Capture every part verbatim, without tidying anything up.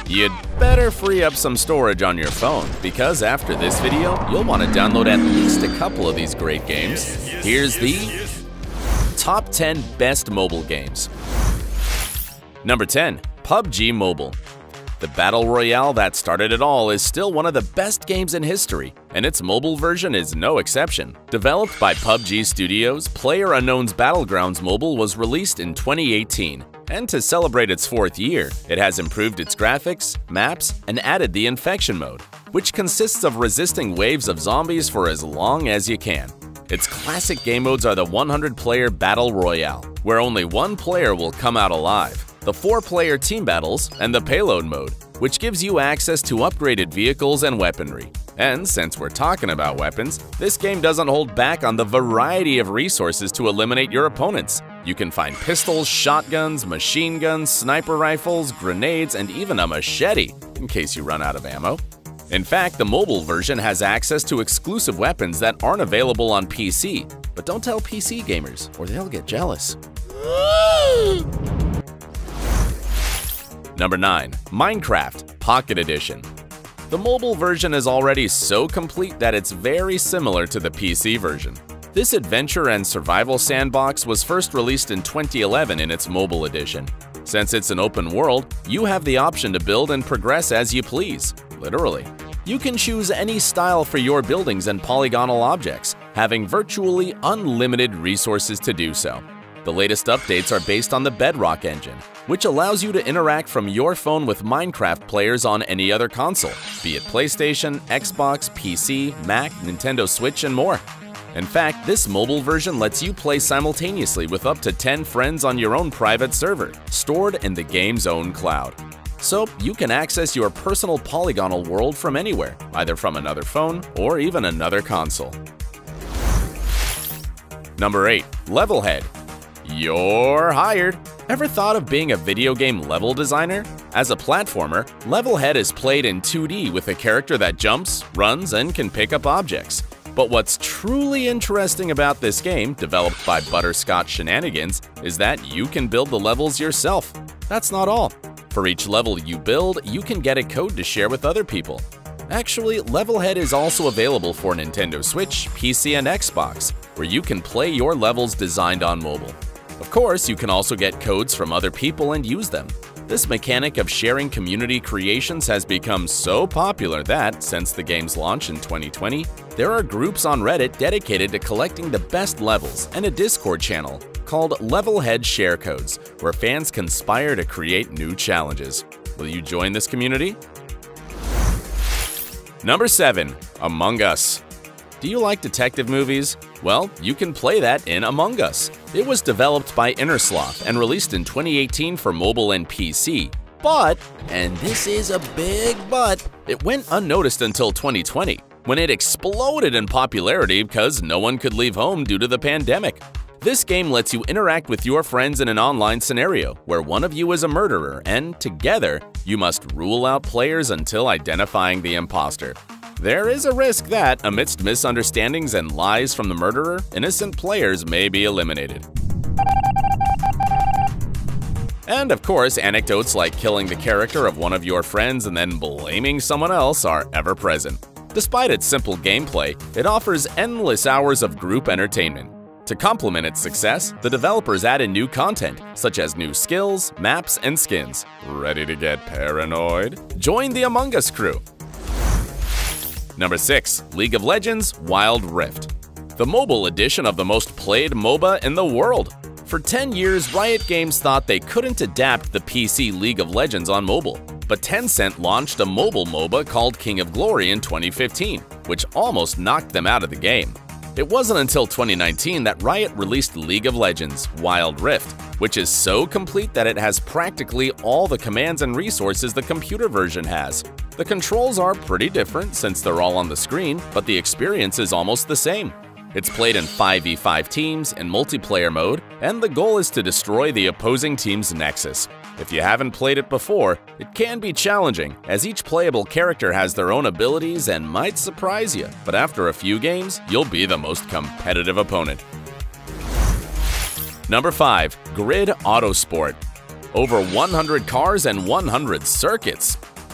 You'd better free up some storage on your phone, because after this video, you'll want to download at least a couple of these great games. Here's the top ten best mobile games. Number ten. P U B G Mobile. The Battle Royale that started it all is still one of the best games in history, and its mobile version is no exception. Developed by P U B G Studios, PlayerUnknown's Battlegrounds Mobile was released in twenty eighteen, and to celebrate its fourth year, it has improved its graphics, maps, and added the Infection mode, which consists of resisting waves of zombies for as long as you can. Its classic game modes are the one hundred player Battle Royale, where only one player will come out alive, the four player team battles, and the payload mode, which gives you access to upgraded vehicles and weaponry. And since we're talking about weapons, this game doesn't hold back on the variety of resources to eliminate your opponents. You can find pistols, shotguns, machine guns, sniper rifles, grenades, and even a machete, in case you run out of ammo. In fact, the mobile version has access to exclusive weapons that aren't available on P C, but don't tell P C gamers, or they'll get jealous. Number nine. Minecraft Pocket Edition. The mobile version is already so complete that it's very similar to the P C version. This adventure and survival sandbox was first released in twenty eleven in its mobile edition. Since it's an open world, you have the option to build and progress as you please, literally. You can choose any style for your buildings and polygonal objects, having virtually unlimited resources to do so. The latest updates are based on the Bedrock engine, which allows you to interact from your phone with Minecraft players on any other console, be it PlayStation, Xbox, P C, Mac, Nintendo Switch, and more. In fact, this mobile version lets you play simultaneously with up to ten friends on your own private server, stored in the game's own cloud. So you can access your personal polygonal world from anywhere, either from another phone or even another console. Number eight. Levelhead. You're hired! Ever thought of being a video game level designer? As a platformer, Levelhead is played in two D with a character that jumps, runs, and can pick up objects. But what's truly interesting about this game, developed by Butterscotch Shenanigans, is that you can build the levels yourself. That's not all. For each level you build, you can get a code to share with other people. Actually, Levelhead is also available for Nintendo Switch, P C, and Xbox, where you can play your levels designed on mobile. Of course, you can also get codes from other people and use them. This mechanic of sharing community creations has become so popular that, since the game's launch in twenty twenty, there are groups on Reddit dedicated to collecting the best levels and a Discord channel called Levelhead Share Codes, where fans conspire to create new challenges. Will you join this community? Number seven. Among Us. Do you like detective movies? Well, you can play that in Among Us. It was developed by Innersloth and released in twenty eighteen for mobile and P C. But, and this is a big but, it went unnoticed until twenty twenty, when it exploded in popularity because no one could leave home due to the pandemic. This game lets you interact with your friends in an online scenario where one of you is a murderer and, together, you must rule out players until identifying the imposter. There is a risk that, amidst misunderstandings and lies from the murderer, innocent players may be eliminated. And of course, anecdotes like killing the character of one of your friends and then blaming someone else are ever present. Despite its simple gameplay, it offers endless hours of group entertainment. To complement its success, the developers added new content, such as new skills, maps, and skins. Ready to get paranoid? Join the Among Us crew! Number six. League of Legends Wild Rift. The mobile edition of the most played MOBA in the world. For ten years, Riot Games thought they couldn't adapt the P C League of Legends on mobile, but Tencent launched a mobile MOBA called King of Glory in twenty fifteen, which almost knocked them out of the game. It wasn't until twenty nineteen that Riot released League of Legends Wild Rift, which is so complete that it has practically all the commands and resources the computer version has. The controls are pretty different since they're all on the screen, but the experience is almost the same. It's played in five v five teams in multiplayer mode, and the goal is to destroy the opposing team's nexus. If you haven't played it before, it can be challenging, as each playable character has their own abilities and might surprise you, but after a few games, you'll be the most competitive opponent. Number five. Grid Autosport. Over one hundred cars and one hundred circuits.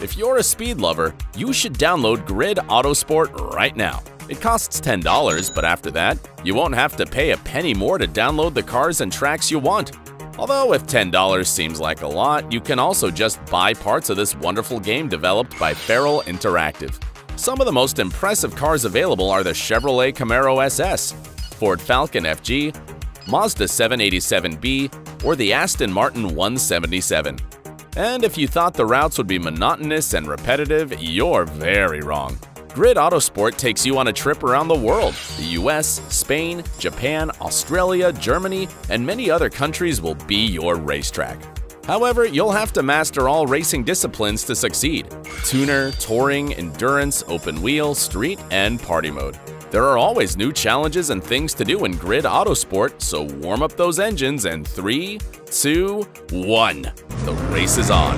If you're a speed lover, you should download Grid Autosport right now. It costs ten dollars, but after that, you won't have to pay a penny more to download the cars and tracks you want. Although if ten dollars seems like a lot, you can also just buy parts of this wonderful game developed by Feral Interactive. Some of the most impressive cars available are the Chevrolet Camaro S S, Ford Falcon F G, Mazda seven eighty-seven B, or the Aston Martin one seventy-seven. And if you thought the routes would be monotonous and repetitive, you're very wrong. Grid Autosport takes you on a trip around the world. The U S, Spain, Japan, Australia, Germany, and many other countries will be your racetrack. However, you'll have to master all racing disciplines to succeed: tuner, touring, endurance, open wheel, street, and party mode. There are always new challenges and things to do in Grid Autosport, so warm up those engines in three, two, one. The race is on.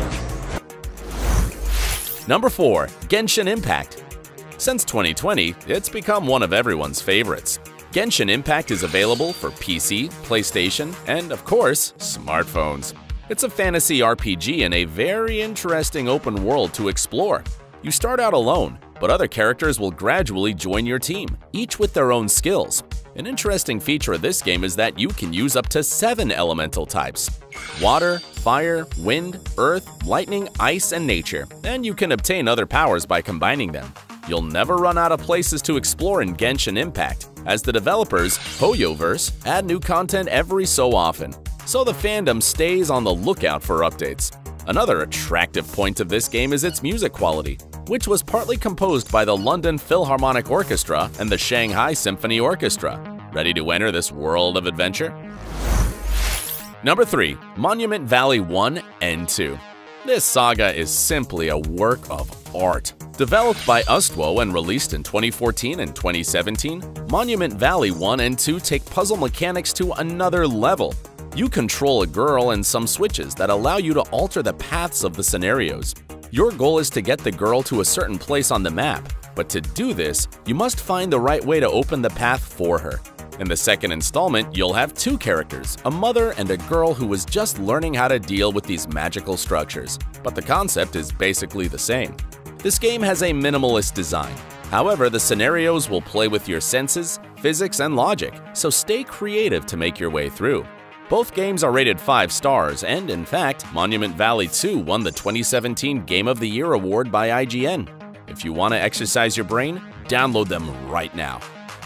Number four. Genshin Impact. Since twenty twenty, it's become one of everyone's favorites. Genshin Impact is available for P C, PlayStation, and of course, smartphones. It's a fantasy R P G in a very interesting open world to explore. You start out alone, but other characters will gradually join your team, each with their own skills. An interesting feature of this game is that you can use up to seven elemental types: water, fire, wind, earth, lightning, ice, and nature, and you can obtain other powers by combining them. You'll never run out of places to explore in Genshin Impact, as the developers, HoYoverse, add new content every so often, so the fandom stays on the lookout for updates. Another attractive point of this game is its music quality, which was partly composed by the London Philharmonic Orchestra and the Shanghai Symphony Orchestra. Ready to enter this world of adventure? Number three. Monument Valley one and two. This saga is simply a work of art. Developed by Ustwo and released in twenty fourteen and twenty seventeen, Monument Valley one and two take puzzle mechanics to another level. You control a girl and some switches that allow you to alter the paths of the scenarios. Your goal is to get the girl to a certain place on the map, but to do this, you must find the right way to open the path for her. In the second installment, you'll have two characters, a mother and a girl who was just learning how to deal with these magical structures, but the concept is basically the same. This game has a minimalist design. However, the scenarios will play with your senses, physics, and logic, so stay creative to make your way through. Both games are rated five stars, and in fact, Monument Valley two won the twenty seventeen Game of the Year award by I G N. If you want to exercise your brain, download them right now.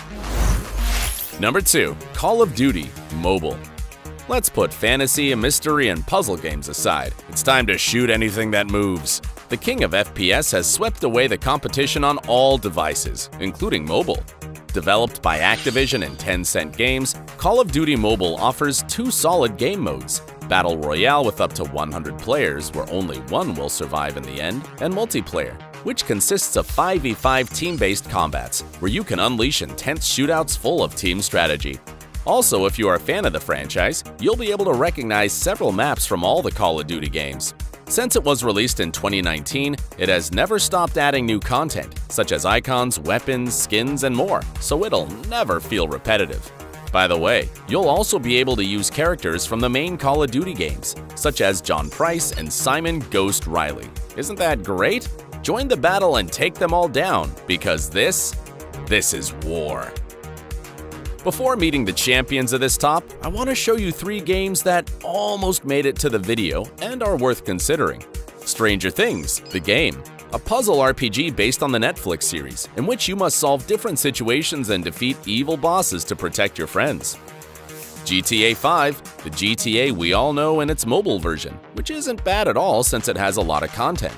Number two. Call of Duty Mobile. Let's put fantasy, mystery, and puzzle games aside. It's time to shoot anything that moves. The king of F P S has swept away the competition on all devices, including mobile. Developed by Activision and Tencent Games, Call of Duty Mobile offers two solid game modes: Battle Royale with up to one hundred players, where only one will survive in the end, and multiplayer, which consists of five v five team-based combats, where you can unleash intense shootouts full of team strategy. Also, if you are a fan of the franchise, you'll be able to recognize several maps from all the Call of Duty games. Since it was released in twenty nineteen, it has never stopped adding new content, such as icons, weapons, skins, and more, so it'll never feel repetitive. By the way, you'll also be able to use characters from the main Call of Duty games, such as John Price and Simon Ghost Riley. Isn't that great? Join the battle and take them all down, because this, this is war. Before meeting the champions of this top, I want to show you three games that almost made it to the video and are worth considering. Stranger Things, the game, a puzzle R P G based on the Netflix series, in which you must solve different situations and defeat evil bosses to protect your friends. G T A five, the G T A we all know in its mobile version, which isn't bad at all since it has a lot of content.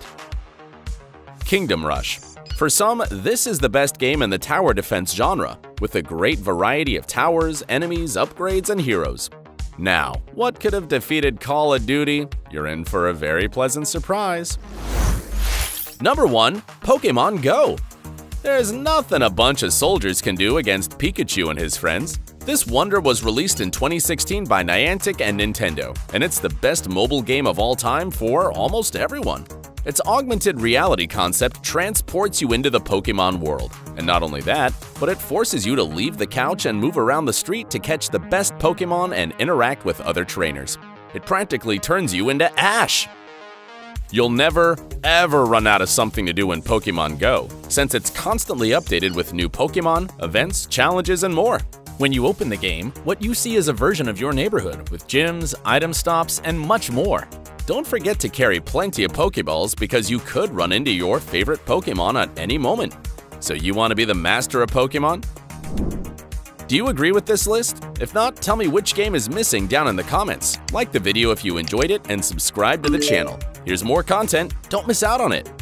Kingdom Rush. For some, this is the best game in the tower defense genre, with a great variety of towers, enemies, upgrades, and heroes. Now, what could have defeated Call of Duty? You're in for a very pleasant surprise. Number one. Pokémon Go. There's nothing a bunch of soldiers can do against Pikachu and his friends. This wonder was released in twenty sixteen by Niantic and Nintendo, and it's the best mobile game of all time for almost everyone. Its augmented reality concept transports you into the Pokémon world. And not only that, but it forces you to leave the couch and move around the street to catch the best Pokémon and interact with other trainers. It practically turns you into Ash. You'll never, ever run out of something to do in Pokémon Go, since it's constantly updated with new Pokémon, events, challenges, and more. When you open the game, what you see is a version of your neighborhood with gyms, item stops, and much more. Don't forget to carry plenty of Pokéballs because you could run into your favorite Pokémon at any moment. So you want to be the master of Pokémon? Do you agree with this list? If not, tell me which game is missing down in the comments. Like the video if you enjoyed it and subscribe to the channel. Here's more content, don't miss out on it.